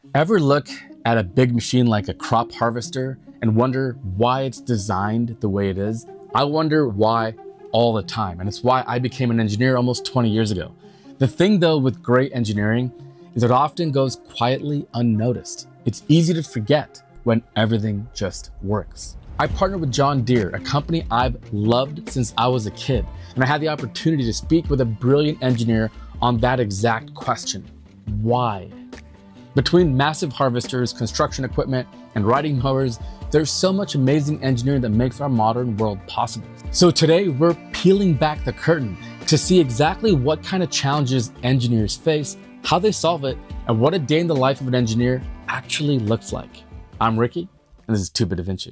Ever look at a big machine like a crop harvester and wonder why it's designed the way it is? I wonder why all the time, and it's why I became an engineer almost 20 years ago. The thing though with great engineering is it often goes quietly unnoticed. It's easy to forget when everything just works. I partnered with John Deere, a company I've loved since I was a kid, and I had the opportunity to speak with a brilliant engineer on that exact question. Why? Between massive harvesters, construction equipment, and riding mowers, there's so much amazing engineering that makes our modern world possible. So today we're peeling back the curtain to see exactly what kind of challenges engineers face, how they solve it, and what a day in the life of an engineer actually looks like. I'm Ricky, and this is 2-Bit Vinci.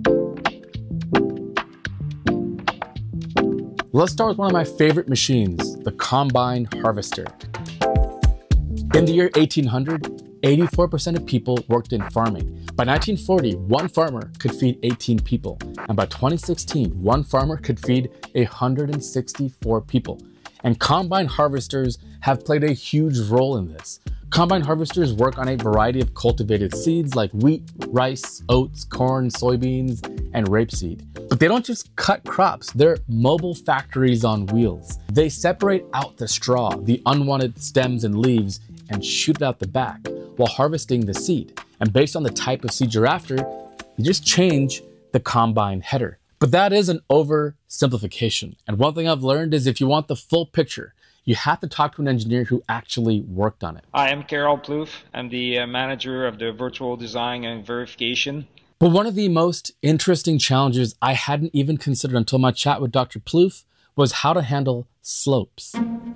Let's start with one of my favorite machines, the combine harvester. In the year 1800, 84% of people worked in farming. By 1940, one farmer could feed 18 people. And by 2016, one farmer could feed 164 people. And combine harvesters have played a huge role in this. Combine harvesters work on a variety of cultivated seeds like wheat, rice, oats, corn, soybeans, and rapeseed. But they don't just cut crops, they're mobile factories on wheels. They separate out the straw, the unwanted stems and leaves, and shoot it out the back while harvesting the seed. And based on the type of seed you're after, you just change the combine header. But that is an oversimplification. And one thing I've learned is if you want the full picture, you have to talk to an engineer who actually worked on it. Hi, I'm Carol Plouffe. I'm the manager of the virtual design and verification. But one of the most interesting challenges I hadn't even considered until my chat with Dr. Plouffe was how to handle slopes.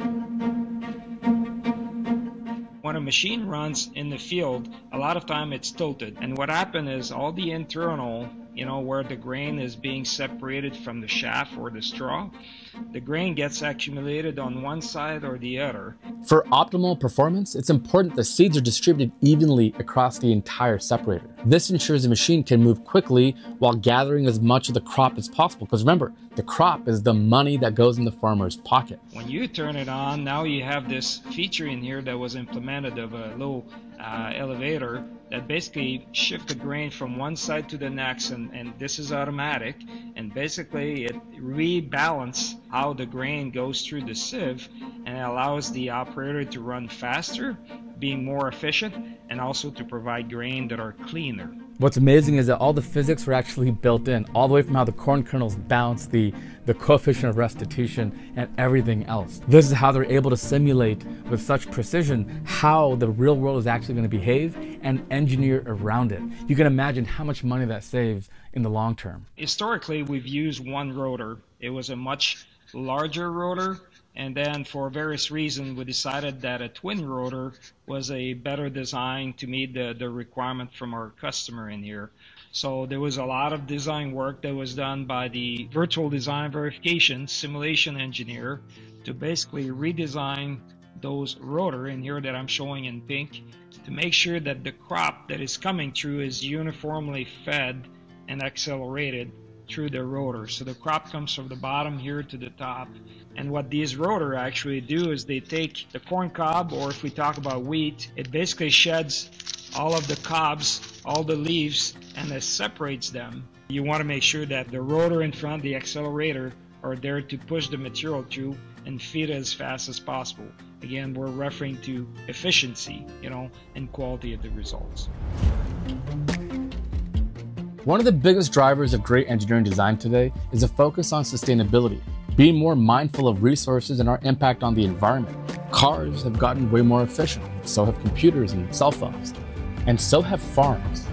When a machine runs in the field, a lot of time it's tilted. And what happened is all the internal, where the grain is being separated from the chaff or the straw, the grain gets accumulated on one side or the other. For optimal performance, it's important the seeds are distributed evenly across the entire separator. This ensures the machine can move quickly while gathering as much of the crop as possible. Because remember, the crop is the money that goes in the farmer's pocket. When you turn it on, now you have this feature in here that was implemented of a low elevator that basically shift the grain from one side to the next, and this is automatic, and basically it rebalances how the grain goes through the sieve, and it allows the operator to run faster, being more efficient, and also to provide grain that are cleaner. What's amazing is that all the physics were actually built in, all the way from how the corn kernels bounce, the coefficient of restitution, and everything else. This is how they're able to simulate with such precision how the real world is actually going to behave and engineer around it. You can imagine how much money that saves in the long term. Historically, we've used one rotor. It was a much larger rotor, and then for various reasons we decided that a twin rotor was a better design to meet the requirement from our customer in here. So there was a lot of design work that was done by the virtual design verification simulation engineer to basically redesign those rotor in here that I'm showing in pink to make sure that the crop that is coming through is uniformly fed and accelerated through the rotor. So the crop comes from the bottom here to the top. And what these rotor actually do is they take the corn cob, or if we talk about wheat, it basically sheds all of the cobs, all the leaves, and it separates them. You want to make sure that the rotor in front, the accelerator, are there to push the material through and feed it as fast as possible. Again, we're referring to efficiency, and quality of the results. One of the biggest drivers of great engineering design today is a focus on sustainability, being more mindful of resources and our impact on the environment. Cars have gotten way more efficient, so have computers and cell phones, and so have farms.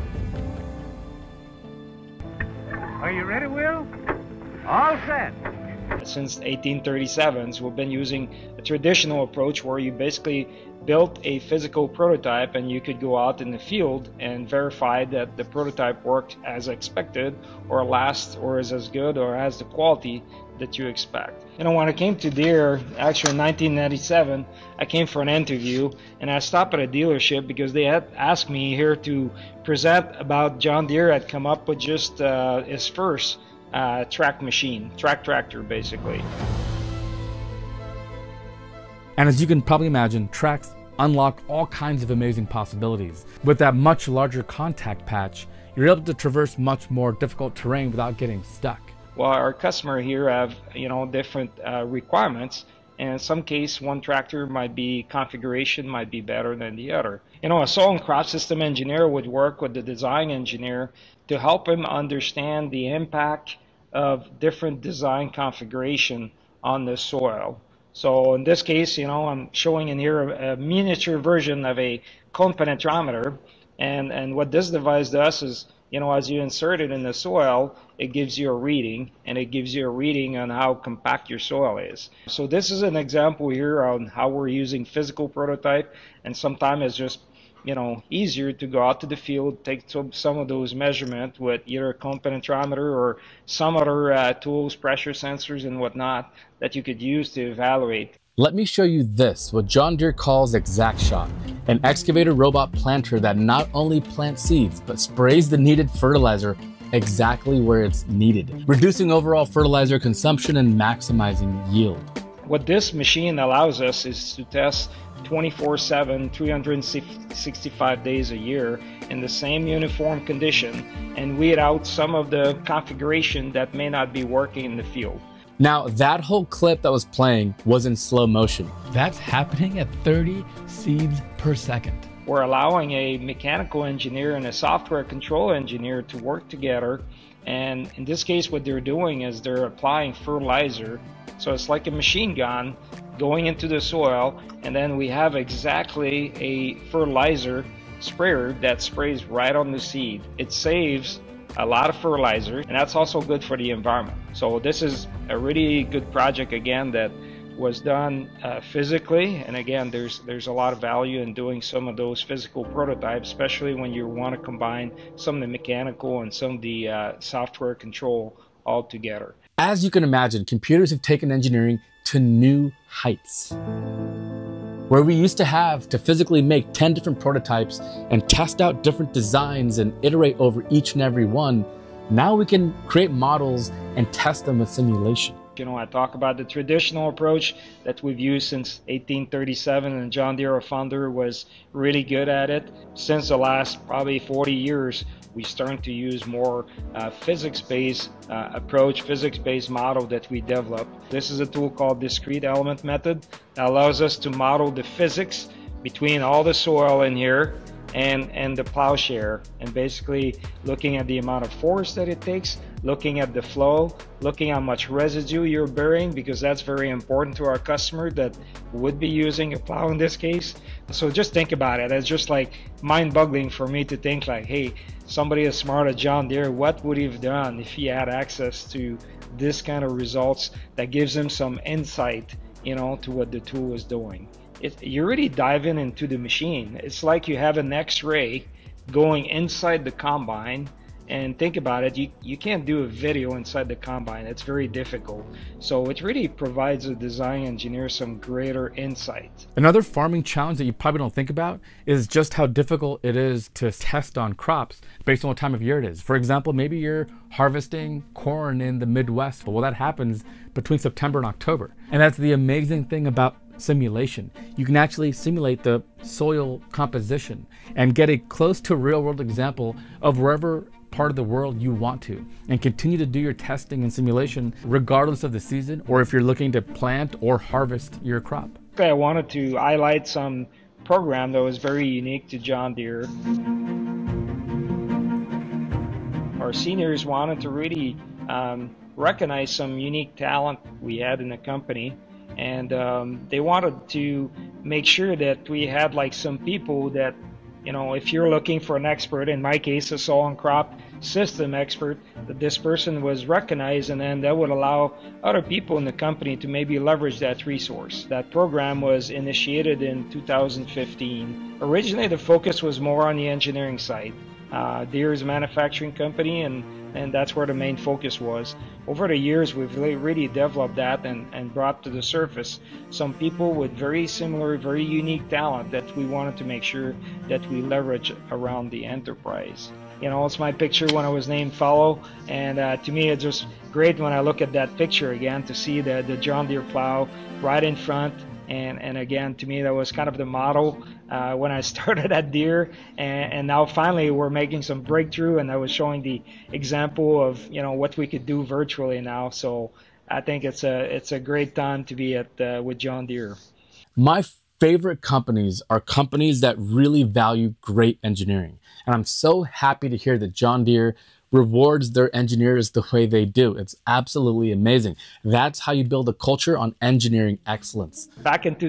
Are you ready, Will? All set. Since 1837s, we've been using a traditional approach where you basically built a physical prototype and you could go out in the field and verify that the prototype worked as expected or is as good or has the quality that you expect. When I came to Deere, actually in 1997, I came for an interview and I stopped at a dealership because they had asked me here to present about John Deere had come up with just his first track machine, track tractor basically. And as you can probably imagine, tracks unlock all kinds of amazing possibilities. With that much larger contact patch, you're able to traverse much more difficult terrain without getting stuck. Well, our customer here have, different requirements. And in some case, one tractor configuration might be better than the other. A soil and crop system engineer would work with the design engineer to help him understand the impact of different design configuration on the soil. So in this case, I'm showing in here a miniature version of a cone penetrometer. And what this device does is, as you insert it in the soil, it gives you a reading, and it gives you a reading on how compact your soil is. So this is an example here on how we're using physical prototype, and sometimes it's just, easier to go out to the field, take some of those measurements with either a cone penetrometer or some other tools, pressure sensors and whatnot that you could use to evaluate. Let me show you this, what John Deere calls ExactShot, an excavator robot planter that not only plants seeds, but sprays the needed fertilizer exactly where it's needed, reducing overall fertilizer consumption and maximizing yield. What this machine allows us is to test 24/7, 365 days a year in the same uniform condition and weed out some of the configuration that may not be working in the field. Now, that whole clip that was playing was in slow motion. That's happening at 30 seeds per second. We're allowing a mechanical engineer and a software control engineer to work together. And in this case, what they're doing is they're applying fertilizer. So it's like a machine gun going into the soil. And then we have exactly a fertilizer sprayer that sprays right on the seed. It saves a lot of fertilizer, and that's also good for the environment. So this is a really good project, again, that was done physically, and again, there's a lot of value in doing some of those physical prototypes, especially when you want to combine some of the mechanical and some of the software control all together. As you can imagine, computers have taken engineering to new heights. Where we used to have to physically make 10 different prototypes and test out different designs and iterate over each and every one, now we can create models and test them with simulation. I talk about the traditional approach that we've used since 1837, and John Deere, our founder, was really good at it. Since the last probably 40 years, we started to use more physics-based approach, physics-based model that we developed. This is a tool called discrete element method that allows us to model the physics between all the soil in here and the plowshare, and basically looking at the amount of force that it takes, looking at the flow, looking how much residue you're burying, because that's very important to our customer that would be using a plow in this case. So just think about it. It's just like mind-boggling for me to think like, hey, somebody as smart as John Deere, what would he have done if he had access to this kind of results that gives him some insight, to what the tool is doing. You're really diving into the machine. It's like you have an X-ray going inside the combine, and think about it, you can't do a video inside the combine. It's very difficult. So it really provides a design engineer some greater insight. Another farming challenge that you probably don't think about is just how difficult it is to test on crops based on what time of year it is. For example, maybe you're harvesting corn in the Midwest. Well, that happens between September and October. And that's the amazing thing about simulation. You can actually simulate the soil composition and get a close to real world example of wherever part of the world you want to, and continue to do your testing and simulation regardless of the season, or if you're looking to plant or harvest your crop. I wanted to highlight some program that was very unique to John Deere. Our seniors wanted to really recognize some unique talent we had in the company, and they wanted to make sure that we had like some people that, if you're looking for an expert, in my case a soil and crop system expert, that this person was recognized, and then that would allow other people in the company to maybe leverage that resource. That program was initiated in 2015. Originally the focus was more on the engineering side. Deere is a manufacturing company, and that's where the main focus was. Over the years, we've really developed that and brought to the surface some people with very similar, very unique talent that we wanted to make sure that we leverage around the enterprise. It's my picture when I was named fellow, and to me it's just great when I look at that picture again to see the John Deere plow right in front, And again, to me, that was kind of the motto when I started at Deere. And now finally we're making some breakthrough, and I was showing the example of, you know, what we could do virtually now. So I think it's a great time to be at with John Deere. My favorite companies are companies that really value great engineering. And I'm so happy to hear that John Deere rewards their engineers the way they do. It's absolutely amazing. That's how you build a culture on engineering excellence. Back in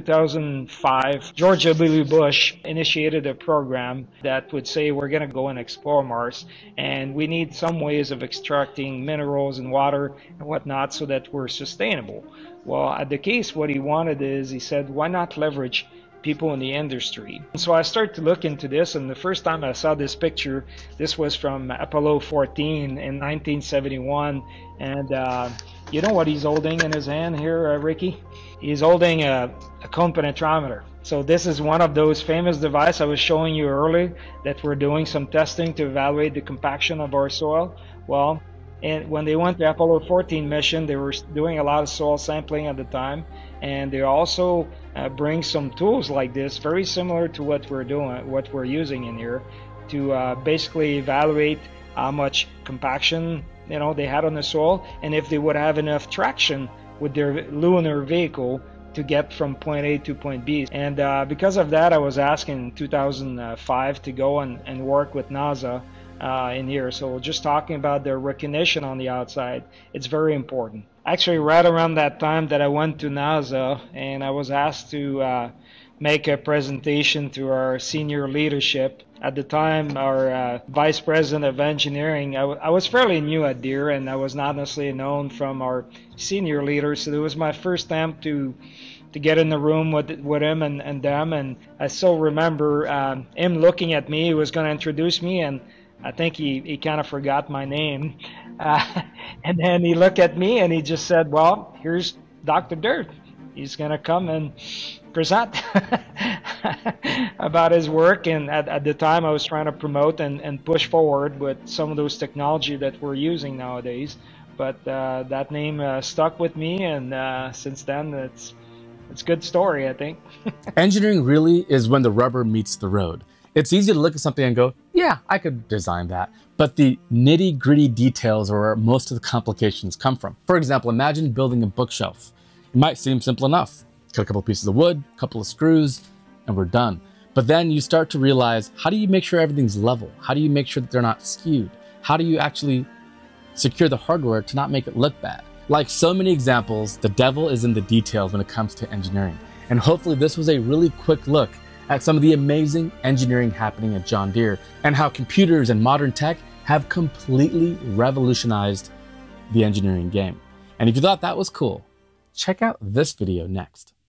2005, George W. Bush initiated a program that would say we're going to go and explore Mars, and we need some ways of extracting minerals and water and whatnot so that we're sustainable. Well, at the case, what he wanted is, he said, why not leverage people in the industry? So I started to look into this, and the first time I saw this picture, this was from Apollo 14 in 1971, and you know what he's holding in his hand here, Ricky? He's holding a cone penetrometer. So this is one of those famous devices I was showing you earlier that we're doing some testing to evaluate the compaction of our soil. Well, and when they went to Apollo 14 mission, they were doing a lot of soil sampling at the time, and they also bring some tools like this, very similar to what we're doing, what we're using in here, to basically evaluate how much compaction, you know, they had on the soil, and if they would have enough traction with their lunar vehicle to get from point A to point B. And because of that, I was asked in 2005 to go and work with NASA in here. So just talking about the recognition on the outside, it's very important. Actually, right around that time that I went to NASA, and I was asked to make a presentation to our senior leadership. At the time, our vice president of engineering, I was fairly new at Deere, and I was not necessarily known from our senior leaders, so it was my first time to get in the room with him and them. And I still remember him looking at me. He was going to introduce me, and I think he kind of forgot my name. And then he looked at me and he just said, well, here's Dr. Deere. He's going to come and present about his work. And at the time I was trying to promote and push forward with some of those technology that we're using nowadays. But that name stuck with me, and since then it's a good story, I think. Engineering really is when the rubber meets the road. It's easy to look at something and go, yeah, I could design that. But the nitty-gritty details are where most of the complications come from. For example, imagine building a bookshelf. It might seem simple enough. Cut a couple pieces of wood, a couple of screws, and we're done. But then you start to realize, how do you make sure everything's level? How do you make sure that they're not skewed? How do you actually secure the hardware to not make it look bad? Like so many examples, the devil is in the details when it comes to engineering. And hopefully this was a really quick look at some of the amazing engineering happening at John Deere and how computers and modern tech have completely revolutionized the engineering game. And if you thought that was cool, check out this video next.